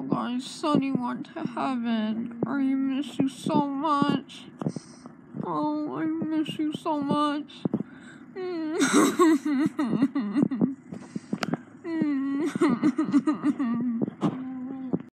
Oh guys, Sunny went to heaven. I miss you so much. Oh, I miss you so much.